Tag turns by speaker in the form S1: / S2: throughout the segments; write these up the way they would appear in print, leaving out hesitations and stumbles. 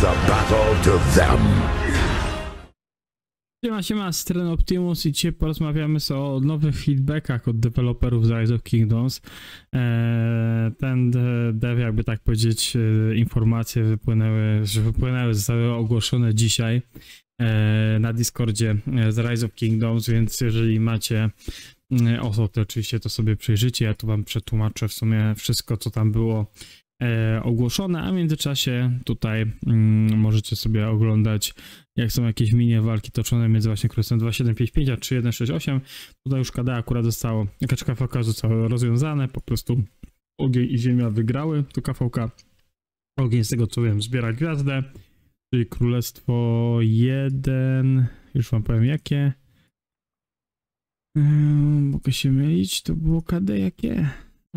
S1: the battle to them.
S2: Siema, z strony Optimus i dzisiaj porozmawiamy sobie o nowych feedbackach od deweloperów z Rise of Kingdoms. Ten dev, jakby tak powiedzieć, informacje zostały ogłoszone dzisiaj na Discordzie z Rise of Kingdoms, więc jeżeli macie ochotę, oczywiście to sobie przejrzycie. Ja tu wam przetłumaczę w sumie wszystko, co tam było ogłoszone, a w międzyczasie tutaj możecie sobie oglądać, jak są jakieś mini walki toczone między właśnie Królestwem 2755 a 3168. Tutaj już KD akurat zostało, KVK zostało rozwiązane, po prostu ogień i ziemia wygrały. Tu KVK, ogień z tego co wiem, zbiera gwiazdę, czyli Królestwo 1, już wam powiem jakie. Mogę się mylić, to było KD jakie?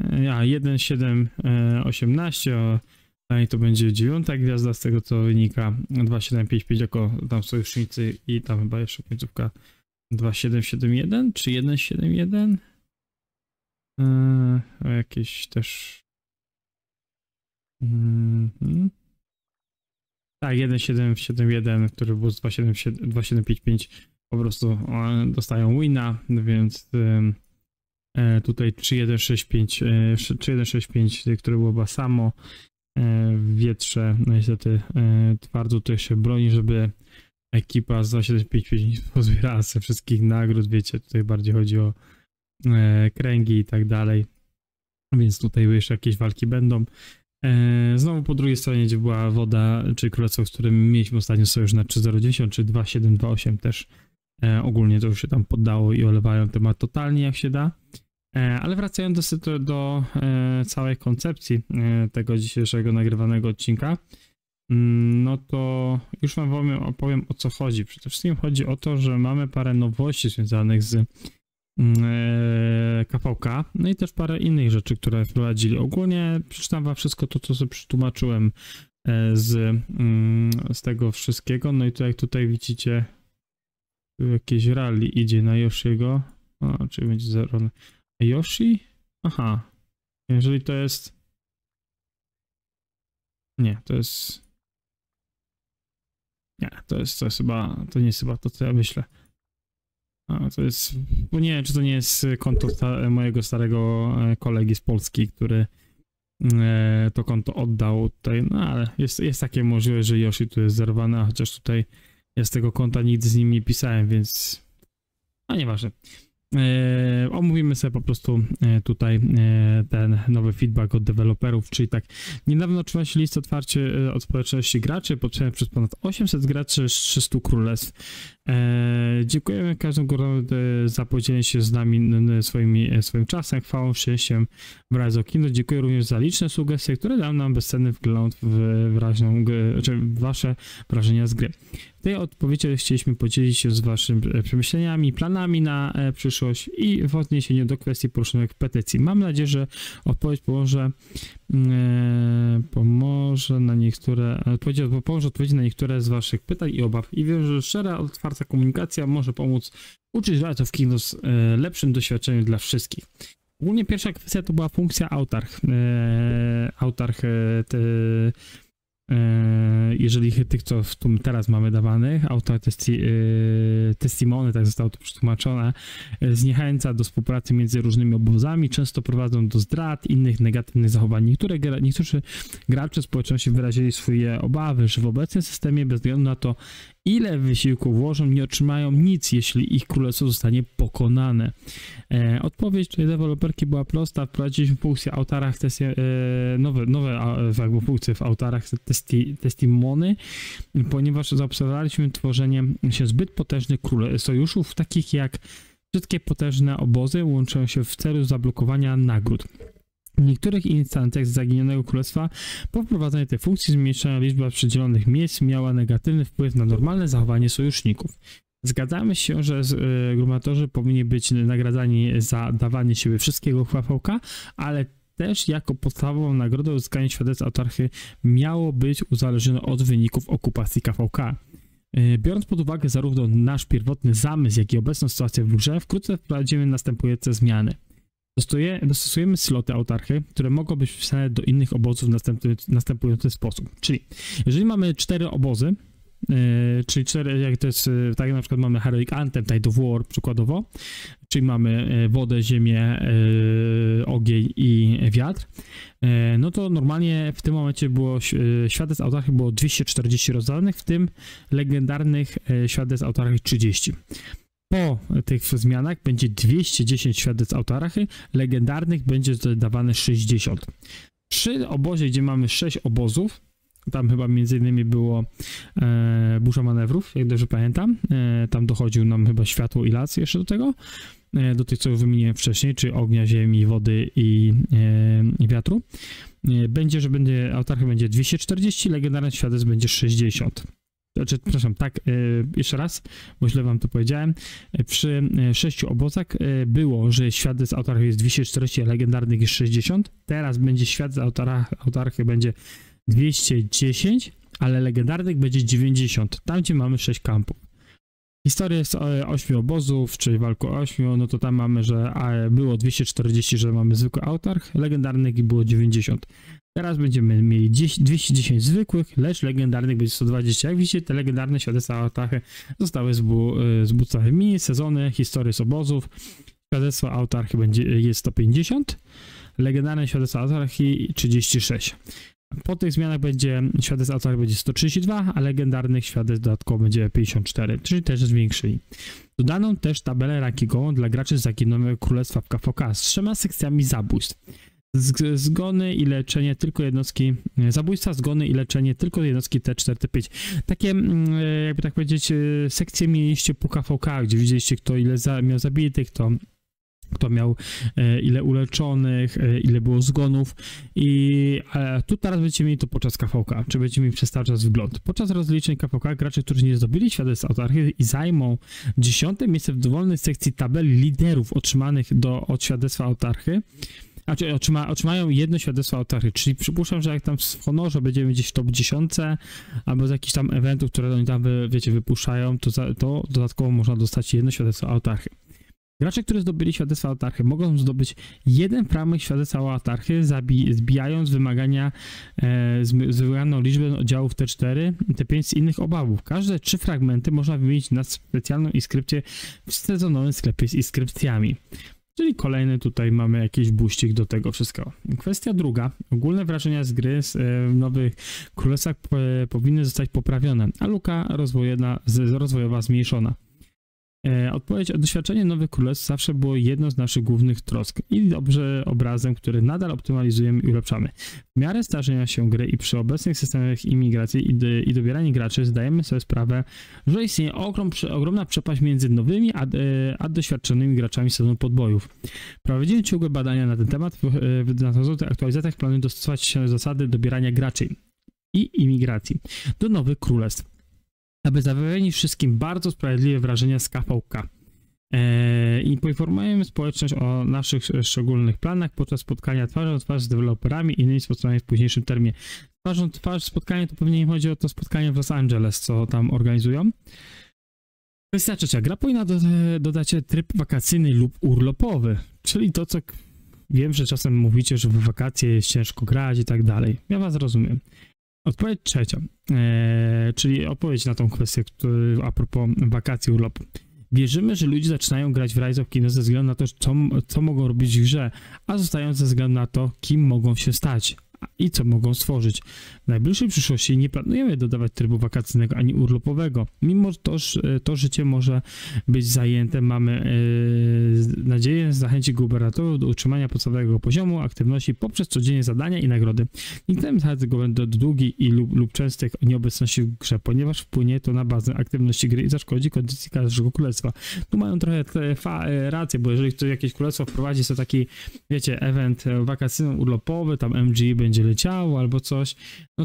S2: 1.7.18, to będzie 9 gwiazda z tego co wynika, 2.7.5.5 jako tam sojusznicy i tam chyba jeszcze końcówka 2.7.7.1 czy 1.7.1? Jakieś też... Tak, 1.7.7.1, który był z 2.7.5.5 po prostu dostają wina, więc... Tutaj 3.1.6.5, które było chyba samo w wietrze, no niestety twardo tutaj się broni, żeby ekipa z 2.7.5 pozbierała ze wszystkich nagród, wiecie, tutaj bardziej chodzi o kręgi i tak dalej, więc tutaj jeszcze jakieś walki będą. Znowu po drugiej stronie, gdzie była woda, czy królestwo, z którym mieliśmy ostatnio sojusz na 3.0.10 czy 2.7.2.8 też ogólnie to już się tam poddało i olewają temat totalnie jak się da. Ale wracając do całej koncepcji tego dzisiejszego nagrywanego odcinka, no to już wam opowiem o co chodzi. Przede wszystkim chodzi o to, że mamy parę nowości związanych z KVK, no i też parę innych rzeczy, które wprowadzili. Ogólnie przeczytam wam wszystko to, co sobie przetłumaczyłem z tego wszystkiego. No i to jak tutaj widzicie, jakieś rally idzie na Yoshiego. Czyli będzie zero. Yoshi? Aha. Jeżeli to jest... Nie, to jest... Nie, to jest chyba... To nie jest chyba to, co ja myślę. To jest... Bo nie wiem, czy to nie jest konto mojego starego kolegi z Polski, który to konto oddał tutaj. No ale jest takie możliwe, że Yoshi tu jest zerwane, chociaż tutaj ja z tego konta nigdy z nim nie pisałem, więc... A nieważne. Omówimy sobie po prostu tutaj ten nowy feedback od deweloperów, czyli tak, niedawno otrzymał się list otwarcie od społeczności graczy, podpisany przez ponad 800 graczy z 300 królestw. Dziękujemy każdemu górnowi za podzielenie się z nami swoim czasem, chwałą, szczęściem w Rise of Kingdoms. Dziękuję również za liczne sugestie, które dają nam bezcenny wgląd w wasze wrażenia z gry. W tej odpowiedzi chcieliśmy podzielić się z waszymi przemyśleniami, planami na przyszłość i w odniesieniu do kwestii poruszonych w petycji. Mam nadzieję, że odpowiedź pomoże odpowiedzi na niektóre z waszych pytań i obaw i wiem, że szczera, otwarta komunikacja może pomóc uczyć Rise of Kingdoms lepszym doświadczeniem dla wszystkich. Ogólnie pierwsza kwestia to była funkcja Autarch. Jeżeli tych, co teraz mamy dawanych, testimony, tak zostało to przetłumaczone, zniechęca do współpracy między różnymi obozami, często prowadzą do zdrad, innych negatywnych zachowań. Niektórzy gracze społeczności wyrazili swoje obawy, że w obecnym systemie, bez względu na to, ile wysiłku włożą, nie otrzymają nic, jeśli ich królestwo zostanie pokonane. Odpowiedź tej deweloperki była prosta. Wprowadziliśmy funkcję autarach, nowe jakby funkcje w autarach testimony, ponieważ zaobserwowaliśmy tworzenie się zbyt potężnych sojuszów, takich jak wszystkie potężne obozy łączą się w celu zablokowania nagród. W niektórych instancjach z zaginionego królestwa po wprowadzeniu tej funkcji zmniejszona liczba przydzielonych miejsc miała negatywny wpływ na normalne zachowanie sojuszników. Zgadzamy się, że grumatorzy powinni być nagradzani za dawanie siebie wszystkiego w KVK, ale też jako podstawową nagrodę uzyskanie świadectwa autarchy miało być uzależnione od wyników okupacji KVK. Biorąc pod uwagę zarówno nasz pierwotny zamysł, jak i obecną sytuację w grze, wkrótce wprowadzimy następujące zmiany. Dostosujemy sloty autarchy, które mogą być wpisane do innych obozów w następujący sposób. Czyli jeżeli mamy 4 obozy, czyli 4, jak to jest, tak jak na przykład mamy Heroic Anthem, Tide of War przykładowo, czyli mamy wodę, ziemię, ogień i wiatr, no to normalnie w tym momencie było świadectw autarchy było 240 rozdanych, w tym legendarnych świadectw autarchy 30. Po tych zmianach będzie 210 świadectw autarchy, legendarnych będzie dodawane 60. Przy obozie, gdzie mamy 6 obozów, tam chyba między innymi było burza manewrów, jak dobrze pamiętam, tam dochodził nam chyba światło i las jeszcze do tego, do tych, co wymieniłem wcześniej, czyli ognia, ziemi, wody i wiatru. Będzie, że autarchy będzie 240, legendarny świadectw będzie 60. Znaczy, przepraszam, tak, jeszcze raz, bo źle wam to powiedziałem. Przy 6 obozach było, że świadectw autarchy jest 240, a legendarnych jest 60. Teraz będzie świadectw autarchy będzie 210, ale legendarnych będzie 90. Tam, gdzie mamy 6 kampów. Historia jest 8 obozów, czyli walko 8, no to tam mamy, że było 240, że mamy zwykły autarch, legendarnych było 90. Teraz będziemy mieli 210 zwykłych, lecz legendarnych będzie 120. Jak widzicie, te legendarne świadectwa autarchy zostały zbudowane mini sezony, historie z obozów. Świadectwo autarchy jest 150, legendarne świadectwo autarchy 36. Po tych zmianach będzie świadectw autarchy będzie 132, a legendarnych świadectw dodatkowo będzie 54, czyli też zwiększyli. Dodano też tabelę rankingową dla graczy z Zaginionego Królestwa w KVK z 3 sekcjami zabójstw. Zgony i leczenie tylko jednostki, zabójstwa, zgony i leczenie tylko jednostki T4, T5. Takie, jakby tak powiedzieć, sekcje mieliście po KVK, gdzie widzieliście, kto ile miał zabitych, kto miał ile uleczonych, ile było zgonów i tu teraz będziecie mieli to podczas KVK, czy będziecie mieli przez cały czas wgląd. Podczas rozliczeń KVK gracze, którzy nie zdobyli świadectw autarchy i zajmą 10. miejsce w dowolnej sekcji tabeli liderów otrzymanych od świadectwa autarchy, znaczy otrzymają jedno świadectwo autarchy, czyli przypuszczam, że jak tam w honorze będziemy gdzieś w top 10 albo z jakichś tam eventów, które oni tam, wiecie, wypuszczają, to dodatkowo można dostać jedno świadectwo autarchy. Gracze, którzy zdobyli świadectwo autarchy, mogą zdobyć jeden fragment świadectwa autarchy, zbijając wymagania z wybraną liczbę oddziałów T4, T5 z innych obawów. Każde 3 fragmenty można wymienić na specjalną inskrypcję w sezonowym sklepie z inskrypcjami. Czyli kolejny tutaj mamy jakiś buścik do tego wszystkiego. Kwestia druga. Ogólne wrażenia z gry z nowych królestwach powinny zostać poprawione, a luka rozwojowa zmniejszona. Odpowiedź: doświadczenie nowych królestw zawsze było jedną z naszych głównych trosk i dobrze obrazem, który nadal optymalizujemy i ulepszamy. W miarę starzenia się gry i przy obecnych systemach imigracji i dobierania graczy zdajemy sobie sprawę, że istnieje ogromna przepaść między nowymi a doświadczonymi graczami sezonu podbojów. Prowadzimy ciągłe badania na ten temat. W nadchodzących aktualizacjach planuję dostosować się zasady dobierania graczy i imigracji do nowych królestw, aby zapewnić wszystkim bardzo sprawiedliwe wrażenia z KVK. I poinformujemy społeczność o naszych szczególnych planach podczas spotkania twarzą w twarz z deweloperami i innymi spotkaniami w późniejszym terminie. Twarzą w twarz spotkanie to pewnie im chodzi o to spotkanie w Los Angeles, co tam organizują. Kwestia trzecia. Gra powinna dodać tryb wakacyjny lub urlopowy, czyli to, co wiem, że czasem mówicie, że w wakacje jest ciężko grać i tak dalej. Ja was rozumiem. Odpowiedź trzecia, czyli odpowiedź na tą kwestię a propos wakacji, urlopu. Wierzymy, że ludzie zaczynają grać w Rise of Kingdoms ze względu na to, co mogą robić w grze, a zostają ze względu na to, kim mogą się stać i co mogą stworzyć. W najbliższej przyszłości nie planujemy dodawać trybu wakacyjnego ani urlopowego. Mimo to życie może być zajęte, mamy nadzieję zachęcić gubernatorów do utrzymania podstawowego poziomu aktywności poprzez codziennie zadania i nagrody. Nie chcemy zachęcać go do długich lub częstych nieobecności w grze, ponieważ wpłynie to na bazę aktywności gry i zaszkodzi kondycji każdego królestwa. Tu mają trochę rację, bo jeżeli ktoś jakieś królestwo wprowadzi sobie taki, wiecie, event wakacyjno-urlopowy, tam MG będzie leciało albo coś, no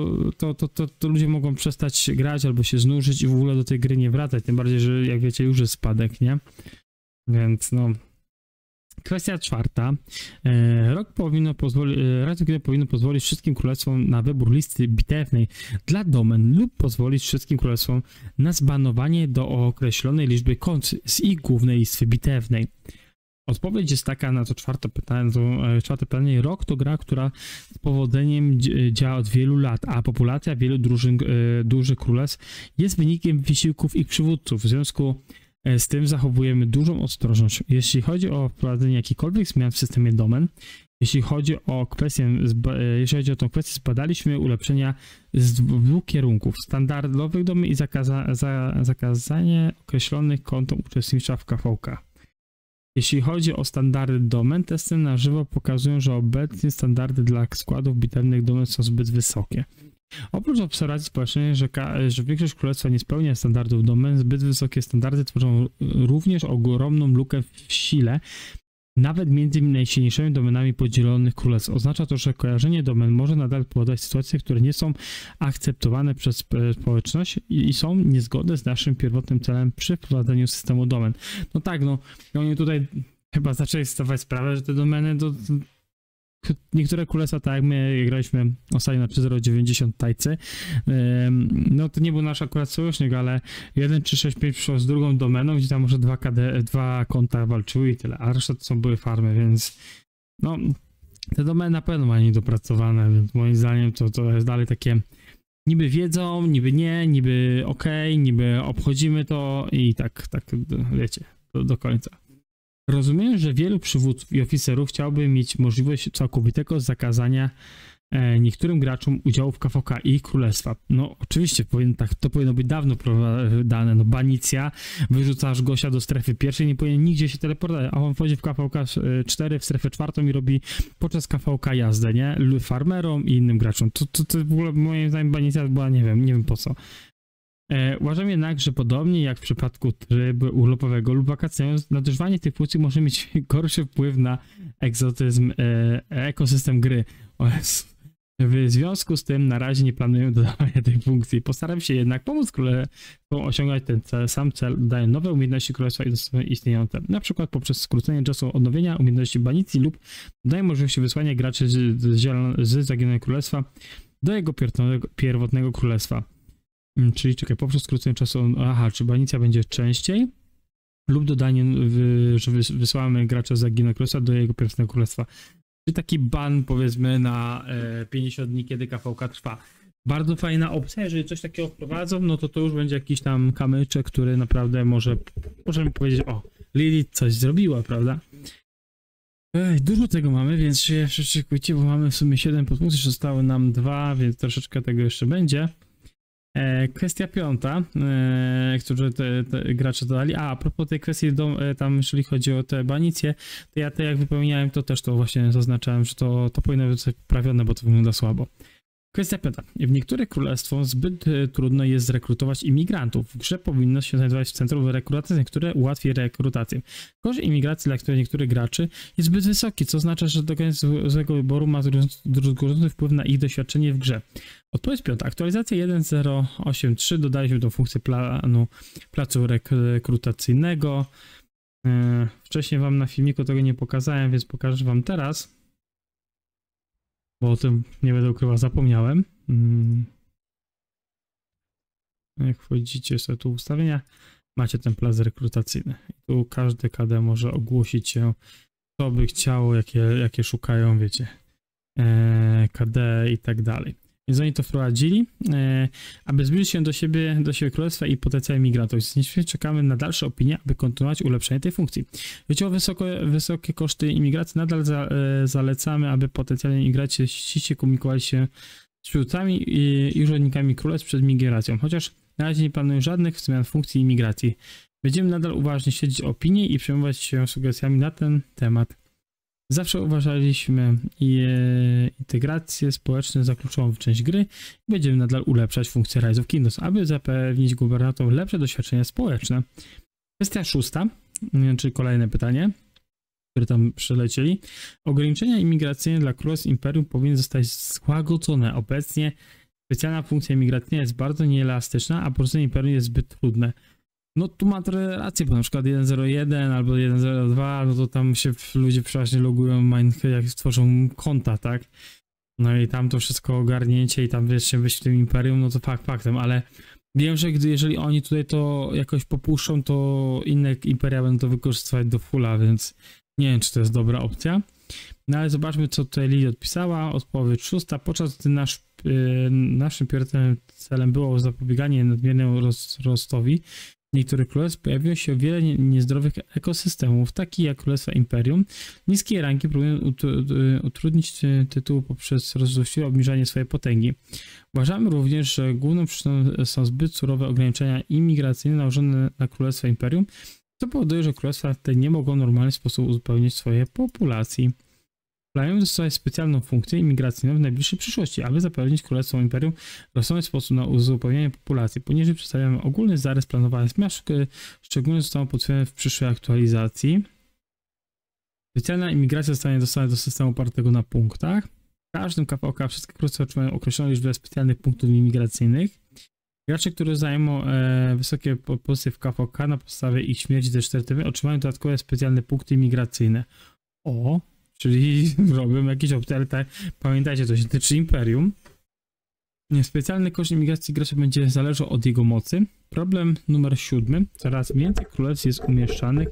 S2: to ludzie mogą przestać grać albo się znużyć i w ogóle do tej gry nie wracać, tym bardziej, że jak wiecie, już jest spadek, nie? Więc no... Kwestia czwarta. Rok powinno pozwolić wszystkim królestwom na wybór listy bitewnej dla domen lub pozwolić wszystkim królestwom na zbanowanie do określonej liczby kont z ich głównej listy bitewnej. Odpowiedź jest taka na to czwarte pytanie. Rok to gra, która z powodzeniem działa od wielu lat, a populacja wielu drużyn dużych królestw jest wynikiem wysiłków ich przywódców. W związku z tym zachowujemy dużą ostrożność. Jeśli chodzi o wprowadzenie jakichkolwiek zmian w systemie domen, jeśli chodzi o tę kwestię, zbadaliśmy ulepszenia z dwóch kierunków. Standardowych domen i zakazanie określonych kątom uczestnictwa w KVK. Jeśli chodzi o standardy domen, testy na żywo pokazują, że obecnie standardy dla składów bitewnych domen są zbyt wysokie. Oprócz obserwacji społecznej, że większość królestwa nie spełnia standardów domen, zbyt wysokie standardy tworzą również ogromną lukę w sile, nawet między najsilniejszymi domenami podzielonych królestw. Oznacza to, że kojarzenie domen może nadal powodować sytuacje, które nie są akceptowane przez społeczność i są niezgodne z naszym pierwotnym celem przy wprowadzeniu systemu domen. No tak, no oni tutaj chyba zaczęli zdawać sprawę, że te domeny niektóre królestwa, tak jak my graliśmy ostatnio na 3.0.90 tajcy, no to nie był nasz akurat sojusznik, ale 1.3.6.5 przyszło z drugą domeną, gdzie tam może dwa konta walczyły i tyle, a reszta to są były farmy, więc no te domeny na pewno mają niedopracowane, więc moim zdaniem to jest dalej takie niby wiedzą, niby nie, niby okej, niby obchodzimy to i tak wiecie, do końca. Rozumiem, że wielu przywódców i oficerów chciałby mieć możliwość całkowitego zakazania niektórym graczom udziału w KVK i ich królestwa. No oczywiście, to powinno być dawno dane. No banicja, wyrzucasz gościa do strefy pierwszej, nie powinien nigdzie się teleportować, a on wchodzi w KVK 4, w strefę czwartą i robi podczas KVK jazdę, nie? Farmerom i innym graczom. To w ogóle moim zdaniem banicja była, nie wiem po co. Uważam jednak, że podobnie jak w przypadku trybu urlopowego lub wakacyjnego, nadużywanie tych funkcji może mieć gorszy wpływ na ekosystem gry. W związku z tym na razie nie planuję dodawania tej funkcji. Postaram się jednak pomóc królestwom osiągać ten sam cel, dając nowe umiejętności królestwa i dostosować istniejące. Na przykład poprzez skrócenie czasu odnowienia umiejętności banicji lub daję możliwość wysłania graczy z zaginionego królestwa do jego pierwotnego królestwa. Czyli poprzez skrócenie czasu, czy banicja będzie częściej lub dodanie, że wysyłamy gracza z zaginionego królestwa do jego pierwotnego królestwa. Czyli taki ban powiedzmy na 50 dni, kiedy KVK trwa. Bardzo fajna opcja, jeżeli coś takiego wprowadzą, no to już będzie jakiś tam kamyczek, który naprawdę możemy powiedzieć, Lilith coś zrobiła, prawda? Dużo tego mamy, więc się przeszykujcie, bo mamy w sumie 7 podpunktów, zostały nam 2, więc troszeczkę tego jeszcze będzie. Kwestia piąta, którą te gracze dodali. A propos tej kwestii, tam jeżeli chodzi o te banicje, to ja jak wypełniałem, to też to właśnie zaznaczałem, że to powinno być poprawione, bo to wygląda słabo. Kwestia piąta. W niektórych królestwach zbyt trudno jest zrekrutować imigrantów. W grze powinno się znajdować w centrum rekrutacyjnym, które ułatwi rekrutację. Koszt imigracji dla niektórych graczy jest zbyt wysoki, co oznacza, że dokonanie złego wyboru ma drugorzędny wpływ na ich doświadczenie w grze. Odpowiedź piąta. Aktualizacja 1.0.8.3 dodaliśmy tą funkcję placu rekrutacyjnego. Wcześniej wam na filmiku tego nie pokazałem, więc pokażę wam teraz. Bo o tym nie będę ukrywał, zapomniałem. Jak wchodzicie sobie tu w ustawienia, macie ten plac rekrutacyjny. I tu każdy KD może ogłosić się, co by chciało, jakie szukają, wiecie, KD i tak dalej. Więc oni to wprowadzili, aby zbliżyć się do siebie królestwa i potencjalnych migrantów. Więc czekamy na dalsze opinie, aby kontynuować ulepszenie tej funkcji. Wiecie, o wysokie koszty imigracji nadal zalecamy, aby potencjalni imigranci ściśle komunikowali się z przywódcami i urzędnikami królestw przed migracją, chociaż na razie nie planuję żadnych zmian funkcji imigracji. Będziemy nadal uważnie śledzić opinie i przejmować się sugestiami na ten temat. Zawsze uważaliśmy integrację społeczną za kluczową część gry i będziemy nadal ulepszać funkcję Rise of Kingdoms, aby zapewnić gubernatorom lepsze doświadczenia społeczne. Kwestia szósta, czyli kolejne pytanie, które tam przelecieli. Ograniczenia imigracyjne dla Królestw Imperium powinny zostać złagodzone. Obecnie specjalna funkcja imigracyjna jest bardzo nieelastyczna, a prowadzenie Imperium jest zbyt trudne. No tu ma trochę rację, bo na przykład 1.0.1 albo 1.0.2, no to tam się ludzie przeważnie logują, jak tworzą konta, tak? No i tam to wszystko ogarnięcie i tam wiesz, być w tym imperium, no to faktem, ale wiem, że jeżeli oni tutaj to jakoś popuszczą, to inne imperia będą to wykorzystywać do fulla, więc Nie wiem, czy to jest dobra opcja. No ale zobaczmy, co tutaj Lili odpisała. Odpowiedź 6. Podczas gdy naszym priorytetowym celem było zapobieganie nadmiernemu wzrostowi niektórych królestw, pojawiło się o wiele niezdrowych ekosystemów, takich jak Królestwa Imperium. Niskie ranki próbują utrudnić tytuł poprzez rozłożliwe obniżanie swojej potęgi. Uważamy również, że główną przyczyną są zbyt surowe ograniczenia imigracyjne nałożone na Królestwa Imperium, co powoduje, że królestwa te nie mogą w normalny sposób uzupełnić swojej populacji. Planują zastosować specjalną funkcję imigracyjną w najbliższej przyszłości, aby zapewnić Królestwom Imperium rozsądny sposób na uzupełnienie populacji. Poniżej przedstawiamy ogólny zarys planowanych zmian, szczególnie zostaną potwierdzone w przyszłej aktualizacji. Specjalna imigracja zostanie dostana do systemu opartego na punktach. W każdym KVK wszystkie królestwa otrzymają określoną liczbę specjalnych punktów imigracyjnych. Gracze, którzy zajmą wysokie pozycje w KVK na podstawie ich śmierci ze 4 tymi, otrzymają dodatkowe specjalne punkty imigracyjne. O, czyli robią jakieś opcje, ale tak, pamiętajcie, to się tyczy Imperium. Specjalny koszt imigracji gracza będzie zależał od jego mocy. Problem numer 7. Coraz więcej królestw jest umieszczanych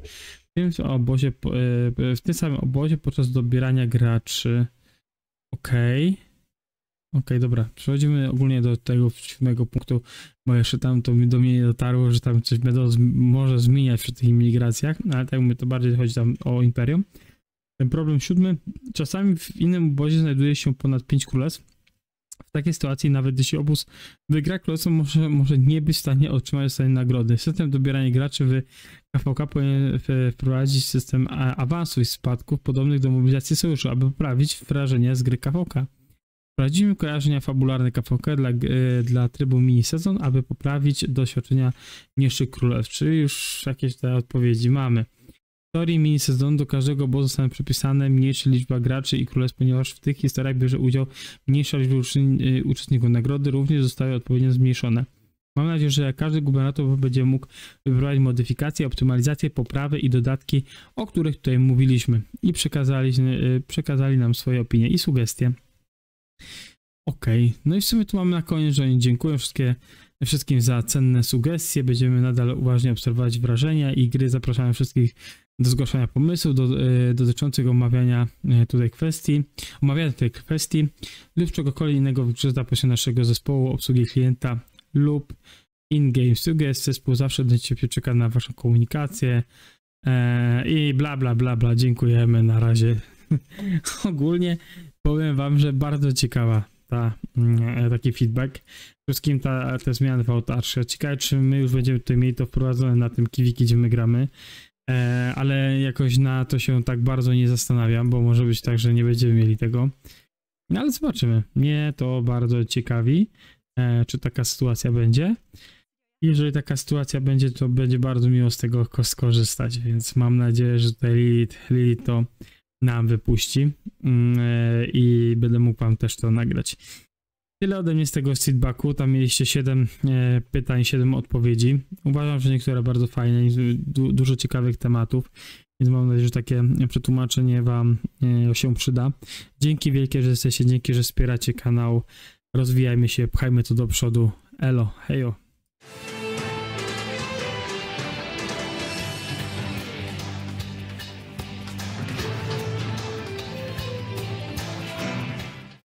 S2: w tym samym obozie podczas dobierania graczy. Okej, dobra. Przechodzimy ogólnie do tego 7 punktu, bo jeszcze tam to do mnie nie dotarło, że tam coś może zmieniać przy tych imigracjach, ale tak mówię, to bardziej chodzi tam o Imperium. Ten problem 7. Czasami w innym obozie znajduje się ponad 5 królestw. W takiej sytuacji, nawet jeśli obóz wygra, królestwo może nie być w stanie otrzymać ostatniej nagrody. System dobierania graczy w KVK powinien wprowadzić system awansów i spadków podobnych do mobilizacji sojuszu, aby poprawić wrażenie z gry KVK. Wprowadzimy kojarzenia fabularne KVK dla trybu mini-sezon, aby poprawić doświadczenia niższych królestw. Czyli już jakieś te odpowiedzi mamy. W historii mini-sezonu do każdego obozu zostanie przypisane mniejsza liczba graczy i królestw, ponieważ w tych historiach bierze udział mniejsza liczba uczestników. Nagrody również zostały odpowiednio zmniejszone. Mam nadzieję, że każdy gubernator będzie mógł wyprowadzić modyfikacje, optymalizacje, poprawy i dodatki, o których tutaj mówiliśmy i przekazali nam swoje opinie i sugestie. No i w sumie tu mamy na koniec, że oni dziękuję wszystkim za cenne sugestie. Będziemy nadal uważnie obserwować wrażenia i gry. Zapraszamy wszystkich do zgłaszania pomysłów dotyczących omawiania tutaj kwestii lub czegokolwiek innego wykorzysta pośród naszego zespołu obsługi klienta lub in-game sugestie. Zespół zawsze będzie czeka na waszą komunikację i bla bla bla bla. Dziękujemy na razie. Ogólnie powiem wam, że bardzo ciekawa taki feedback. Wszystkim te zmiany w autarze. Ciekawe, czy my już będziemy tutaj mieli to wprowadzone na tym Kiwiki, gdzie my gramy. Ale jakoś na to się tak bardzo nie zastanawiam, bo może być tak, że nie będziemy mieli tego. No ale zobaczymy. Mnie to bardzo ciekawi, czy taka sytuacja będzie. Jeżeli taka sytuacja będzie, to będzie bardzo miło z tego skorzystać, więc mam nadzieję, że tutaj Lilith to nam wypuści i będę mógł wam też to nagrać. Tyle ode mnie z tego feedbacku. Tam mieliście 7 pytań, 7 odpowiedzi. Uważam, że niektóre bardzo fajne, dużo ciekawych tematów, więc mam nadzieję, że takie przetłumaczenie wam się przyda. Dzięki wielkie, że jesteście, dzięki, że wspieracie kanał. Rozwijajmy się, pchajmy to do przodu. Elo, hejo.